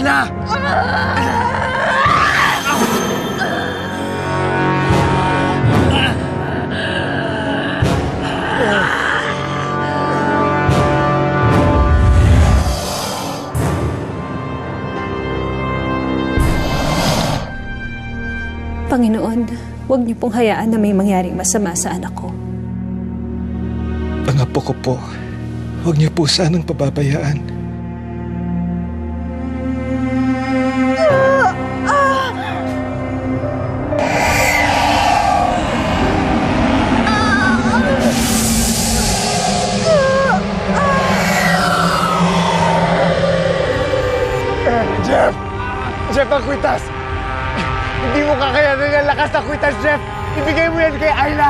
Ayla! Panginoon, huwag niyo pong hayaan na may mangyaring masama sa anak ko. Ang apo ko po, huwag niyo po sanang pababayaan. Jeff! Jeff, ang kwitas! Hindi mo kakayanin ang lakas ng kwitas, Jeff! Ibigay mo yan kay Ayla!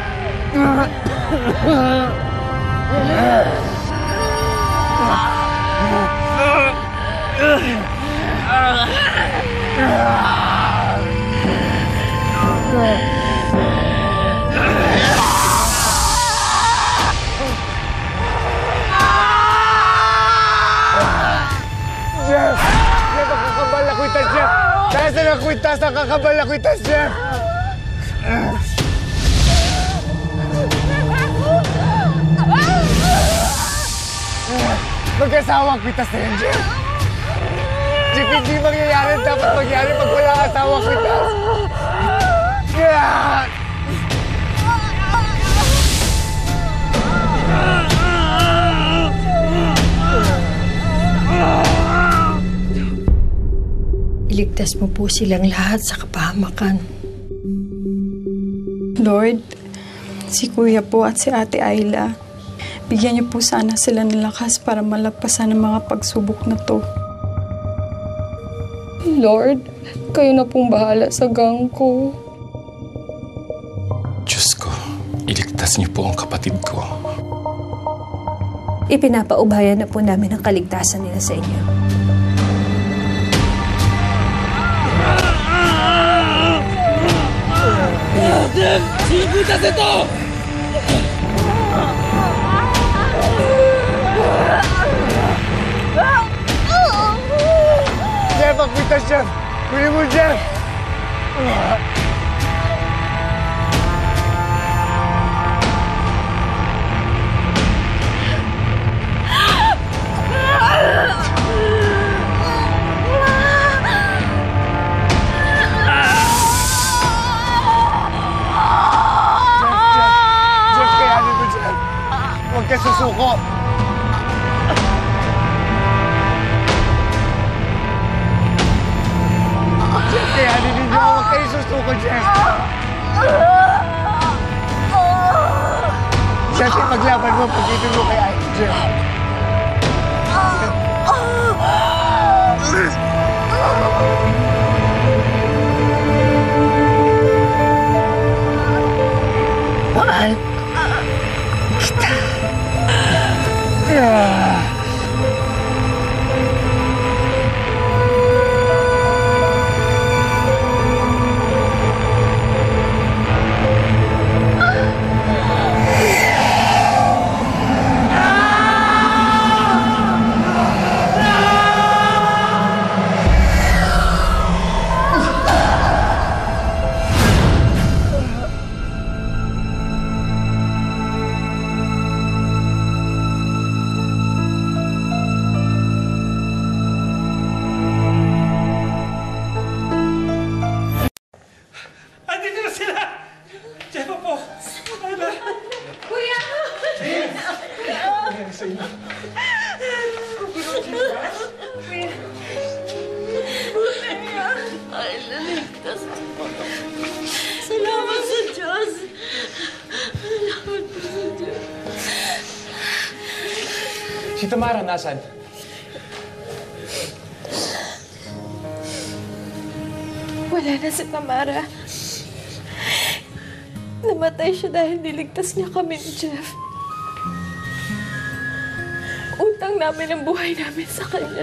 Jeff! Jeff, ang kakabal na kwitas, Jeff! Nasaan ang kwitas? Ang kakabal na kwitas, Jeff! Mag-asawa ang kwitas na yan, Jeff! Jeff, hindi mangyayari. Dapat mangyari pag wala ang asawa ang kwitas! Iligtas mo po silang lahat sa kapahamakan. Lord, si Kuya po at si Ate Ayla, bigyan niyo po sana sila ng lakas para malagpasan ang mga pagsubok na to. Lord, kayo na pong bahala sa gang ko. Diyos ko, iligtas niyo po ang kapatid ko. Ipinapaubayan na po namin ang kaligtasan nila sa inyo. Jeff! Sino kwitas ito? Jeff, ang kwitas, Jeff! Kunin mo, Jeff! Huwag ka susuko! Jeff, kayanin ninyo! Huwag kayo susuko, Jeff! Jeff, ipaglaban mo pag-ito mo kay Ayla, Jeff! Mahal! Kita! Salamat sa Diyos. Salamat po sa Diyos. Si Tamara, nasan? Wala na si Tamara. Namatay siya dahil niligtas niya kami ni Jeff. Utang namin ang buhay namin sa kanya.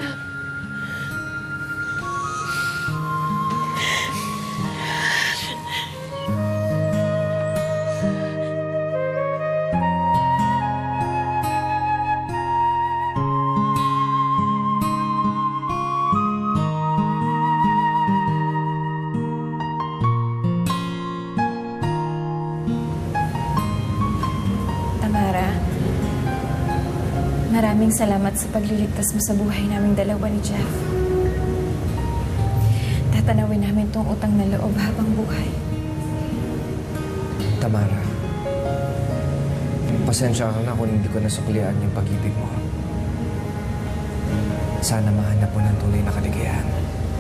Maraming salamat sa pagliligtas mo sa buhay naming dalawa ni Jeff. Tatanawin namin tong utang na loob habang buhay. Tamara, pasensya ka na kung hindi ko nasuklian yung pag-ibig mo. Sana mahanap mo ng tunay na kaligayahan.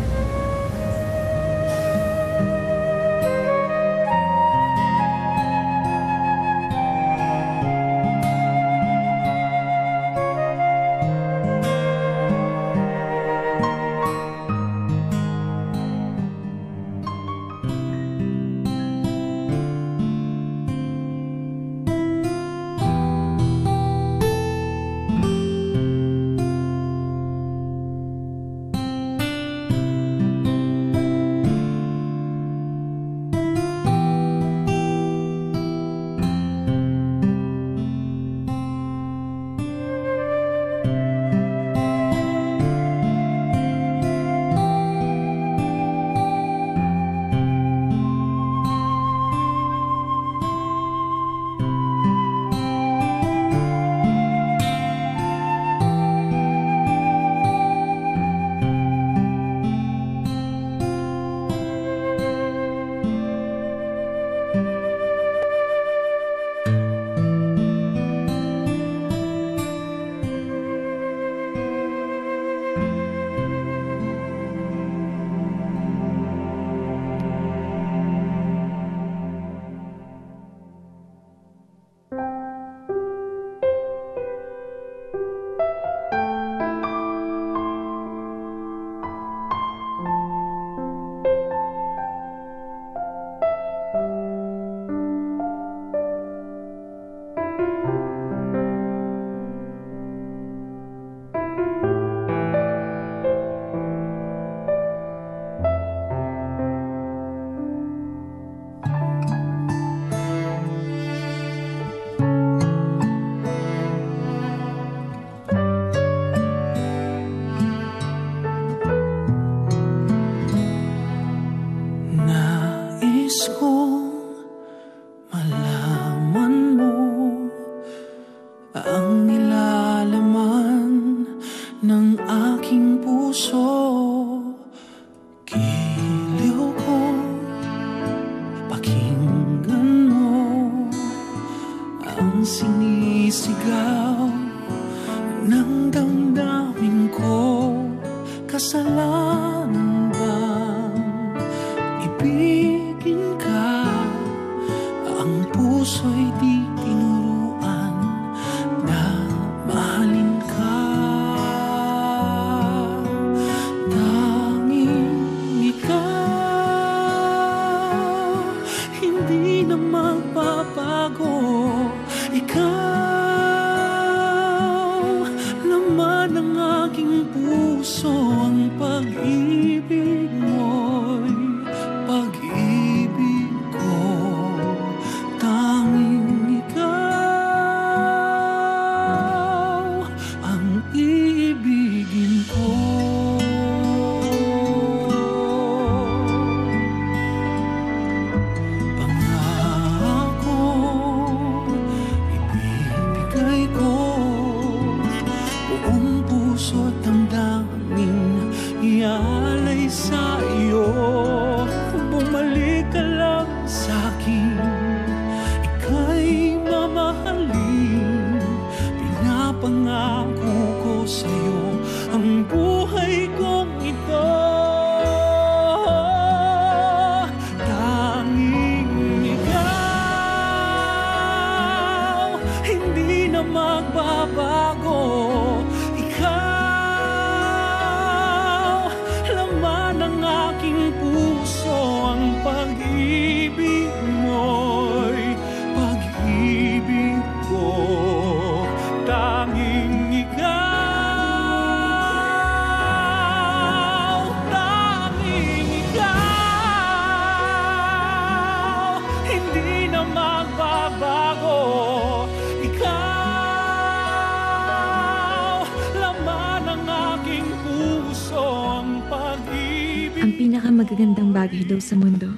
Magagandang bagay daw sa mundo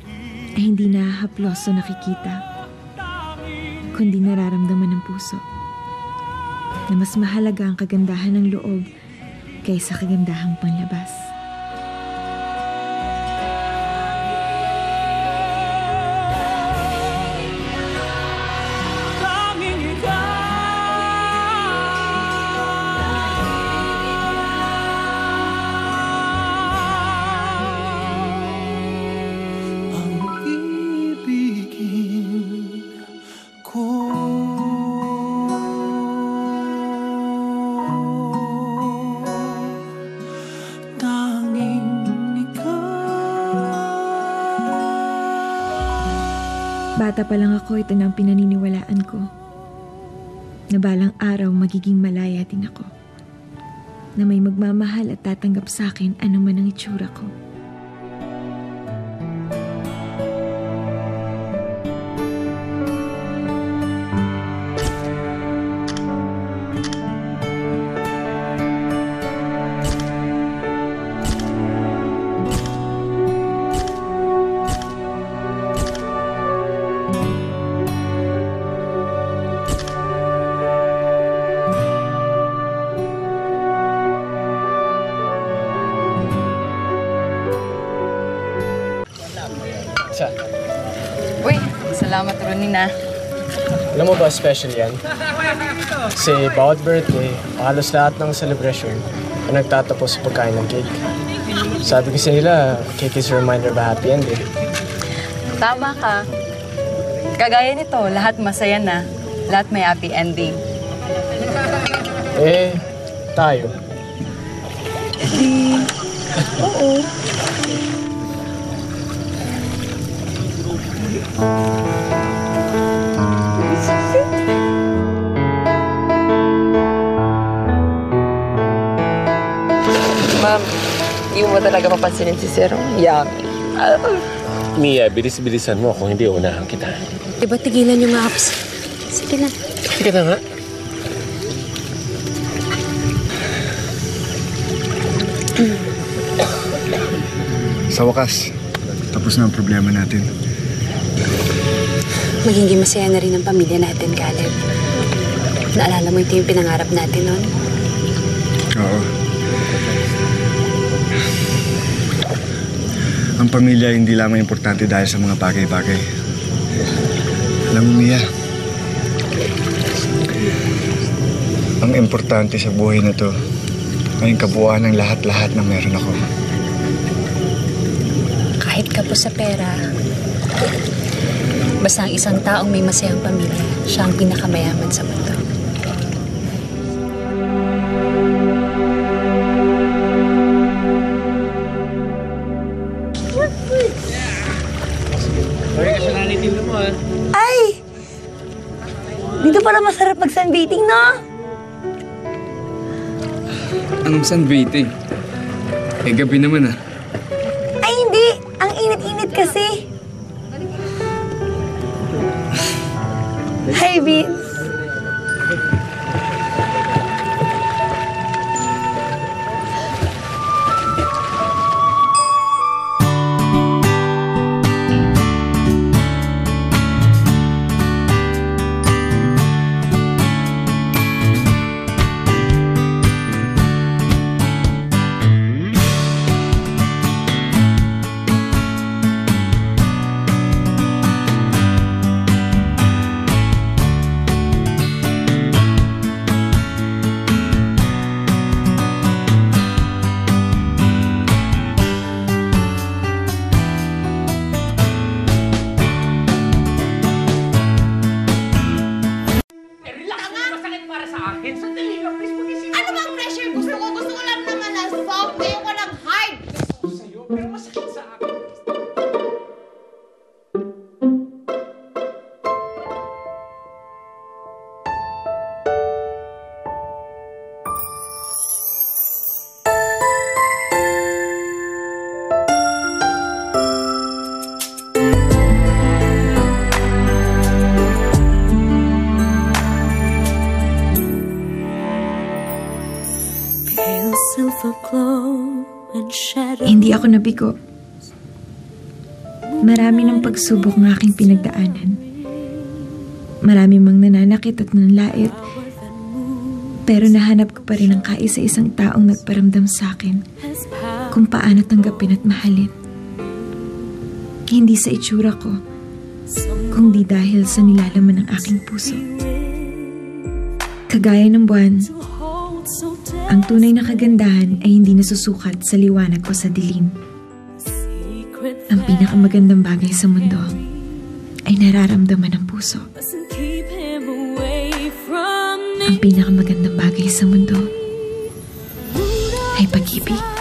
ay hindi nahahaplos o nakikita, kundi nararamdaman ng puso. na mas mahalaga ang kagandahan ng loob kaysa kagandahang panlabas. Bata pa lang ako, ito na ang pinaniniwalaan ko. Na balang araw magiging malaya din ako. Na may magmamahal at tatanggap sa akin anuman ang itsura ko. Uy, salamat Ronin ah. Alam mo ba special yan? Kasi bawat birthday, halos lahat ng celebration ay nagtatapos sa pagkain ng cake. Sabi kasi nila, cake is a reminder of a happy ending. Tama ka. Kagaya nito, lahat masaya na. Lahat may happy ending. Eh, tayo. Oo. Ma'am, hindi mo talaga mapansinin si Sir. Yummy. Mia, bilis-bilisan mo kung hindi unahan kita. Diba tigilan yung apps? Sige na. Sige na nga. Sa wakas, tapos na ang problema natin. Magiging masaya na rin ang pamilya natin, Caleb. Naalala mo ito yung pinangarap natin noon? Oo. Ang pamilya hindi lamang importante dahil sa mga bagay-bagay. Alam mo, Mia, ang importante sa buhay na to ay ang kabuuan ng lahat-lahat na meron ako. Kahit kapos sa pera, basta ang isang taong may masayang pamilya, siya ang pinakamayaman sa mundo. Ay! Dito pala masarap mag-sunbathing, no? Anong sunbathing? Eh, gabi naman ah. Ay, hindi! Ang init-init kasi. Hi, Vince. Hindi ako nabigo. Marami ng pagsubok ng aking pinagdaanan. Marami mang nananakit at nanlait. Pero nahanap ko pa rin ang kaisa-isang taong nagparamdam sa akin kung paano tanggapin at mahalin. Hindi sa itsura ko, kundi dahil sa nilalaman ng aking puso. Kagaya ng buwan, ang tunay na kagandahan ay hindi nasusukat sa liwanag o sa dilim. Ang pinakamagandang bagay sa mundo ay nararamdaman ng puso. Ang pinakamagandang bagay sa mundo ay pag-ibig.